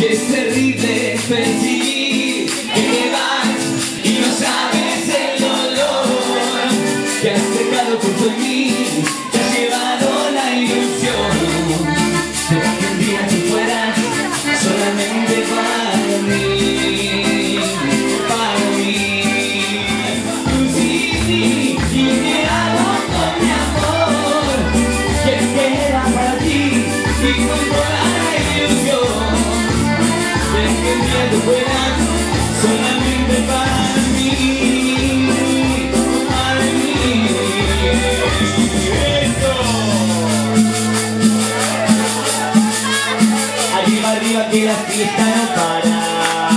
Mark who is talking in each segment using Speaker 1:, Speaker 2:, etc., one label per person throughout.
Speaker 1: Y es terrible percibir que te vas y no sabes el dolor que has dejado junto a mí, te has llevado la ilusión de que un día tú fueras solamente para mí, para mí. Tú sí, y te hago con mi amor, que es que era para ti y con toda la ilusión de que un día tú fueras solamente para mí, para mí. ¡Eso! Arriba, arriba, que la fiesta no para.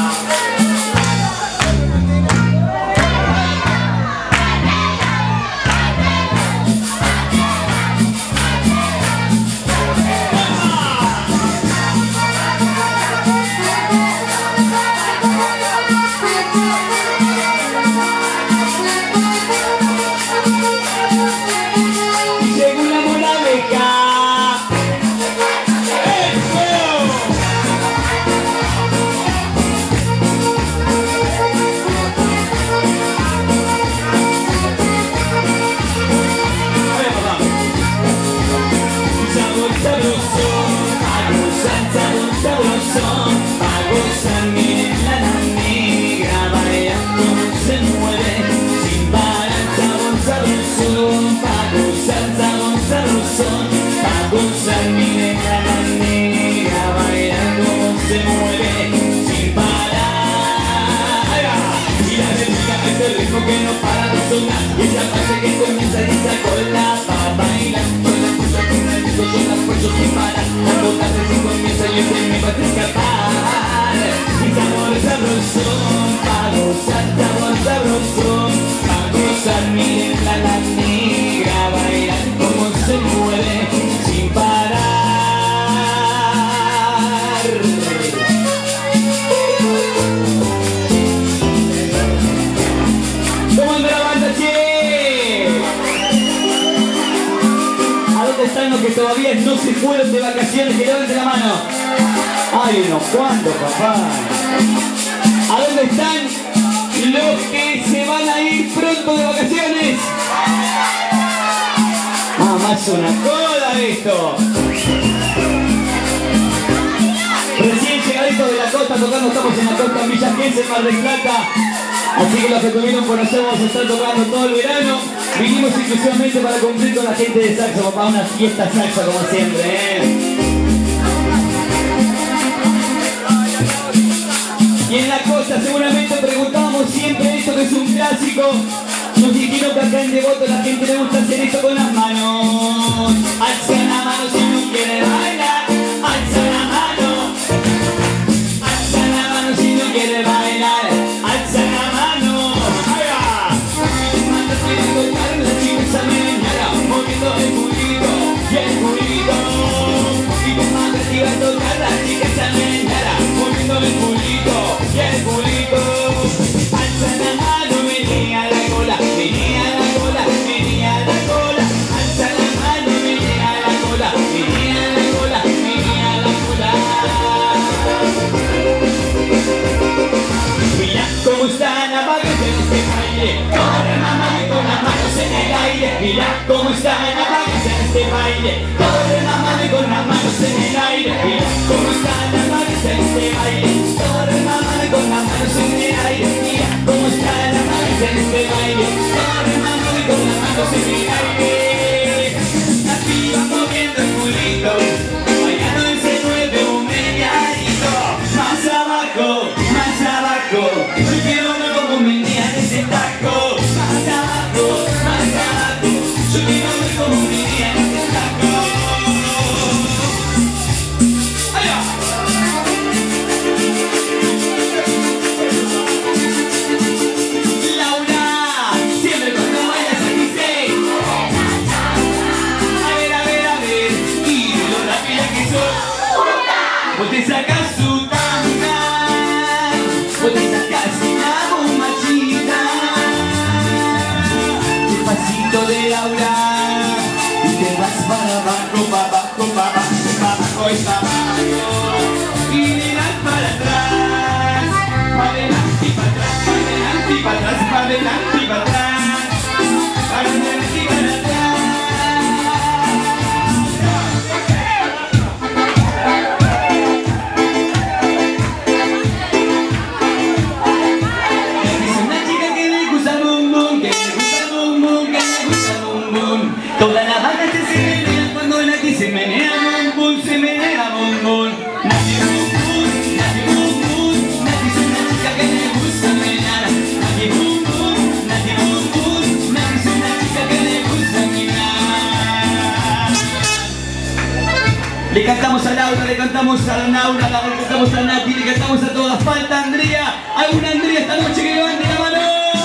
Speaker 1: Que no para de sonar, y esa fase que comienza y sacó la pa' bailar. Con la puta con el disco, yo la esfuerzo sin parar. Cuando tarde se comienza y se me va a escapar. Y sabor sabrosón, pa' gozar, sabor sabrosón, pa' gozar. Miren la negra bailar como se mueve sin parar. Están los que todavía no se fueron de vacaciones, que levanten la mano. Hay unos cuantos, papá. ¿A dónde están los que se van a ir pronto de vacaciones? Ah, más una coda esto. Recién llegaditos de la costa, tocando, estamos en la costa en Villa Gesell, Mar del Plata. Así que los que tuvieron por allá vamos a estar tocando todo el verano. Vinimos exclusivamente para cumplir con la gente de Saxo, papá, una fiesta Saxo como siempre, Y en la costa seguramente preguntábamos siempre esto que es un clásico. Nos dijeron que acá en Devoto la gente le gusta hacer esto con las manos. Alza la mano si no quiere bailar, alza la mano. Alza la mano si no quiere bailar, alza la mano. Las chicas a menear, moviendo el culito y el culito. Y tu madre te iba a tocar, las chicas a menear, moviendo el culito y el culito. Alza la mano, venía la cola, venía la cola, venía la cola. Alza la mano, venía la cola, venía la cola, venía la cola. Mira cómo están apagados este baile. Corre mamá con las manos en el aire. Mira cómo están apagados en este baile. Corre mamá con las manos en el aire. Mira cómo están apagados en este baile. Corre mamá con las manos en el aire. Mira cómo están apagados en este baile. Corre mamá con las manos en el aire. La piba moviendo el culito, bailando ese nueve un meneadito. Más abajo, más abajo. Yo quiero ver cómo menean ese taco. Más abajo, más abajo. Yo quiero ver cómo menean ese taco. ¡Allá! Laura, siempre cuando bailas aquí sé. A ver, y lo rápida que sos. Vos te sacas su tanga, vos te sacas una bombachita. Despacito de Laura, y te vas para abajo, para abajo, para abajo, para abajo y para abajo. Y le das para menea bombón. Nati bum bum, Nati bum bum, Nati es una chica que le gusta menear. Nati bum bum, Nati bum bum, Nati es una chica que le gusta menear. Le cantamos a Laura, le cantamos a Naura, le cantamos a Nati, le cantamos a todas. Falta Andrea. ¿Alguna Andrea esta noche que levante la mano?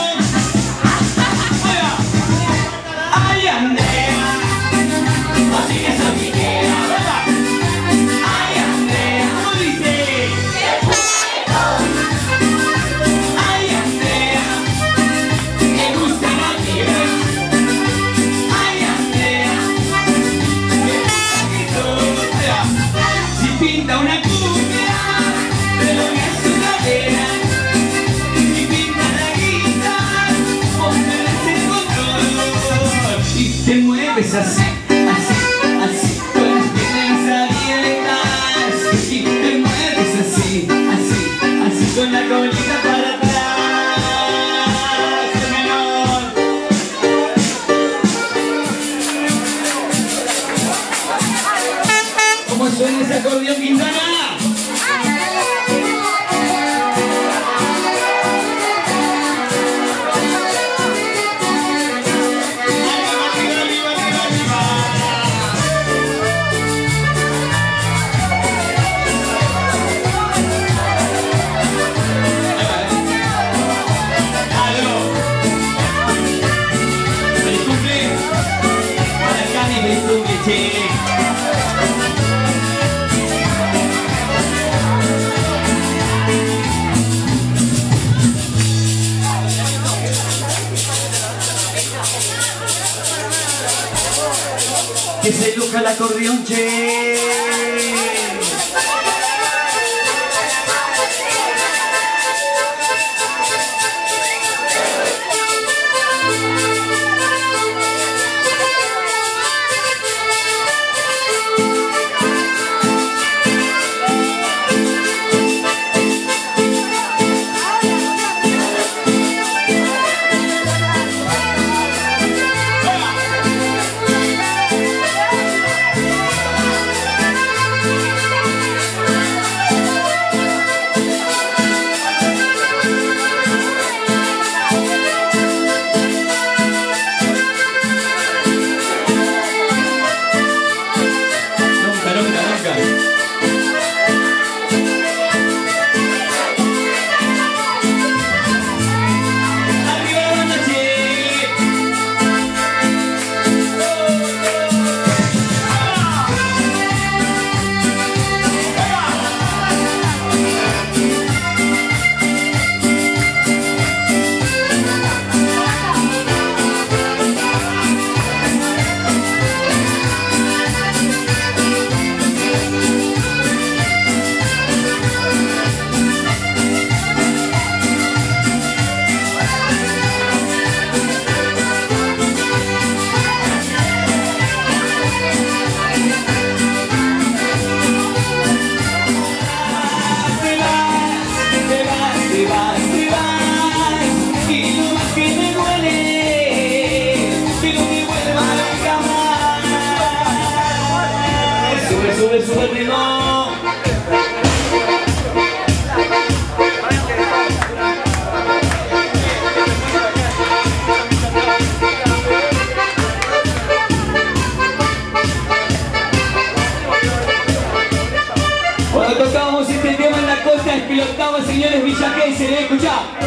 Speaker 1: ¡Ay, Andrea! Así que esa piquera. ¡Ay, Andrea! ¿Cómo dice? ¡Qué fuego! ¡Ay, Andrea! Me gusta la piel. ¡Ay, Andrea! Me gusta que todo sea. Si pinta una cumbia, pero me hace una vela. Si pinta la guitarra, póngase el control. Y te mueves así, así, así, con las piernas abiertas. Y te mueves así, así, así, con la colita para atrás. Menor. ¿Cómo suena ese acordeón, Quintana? Que se luja el acordeón, che. Sube el ritmo. Cuando tocábamos este tema en la costa explotaba, señores villaquenses, escuchá.